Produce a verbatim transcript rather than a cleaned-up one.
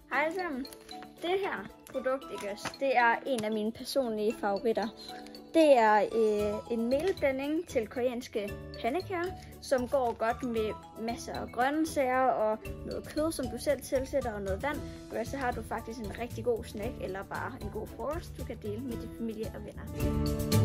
Hej alle sammen. Det her produkt, ikke også, det er en af mine personlige favoritter. Det er øh, en melblanding til koreanske pandekager, som går godt med masser af grøntsager og noget kød, som du selv tilsætter, og noget vand. Og så har du faktisk en rigtig god snack eller bare en god frokost, du kan dele med din familie og venner.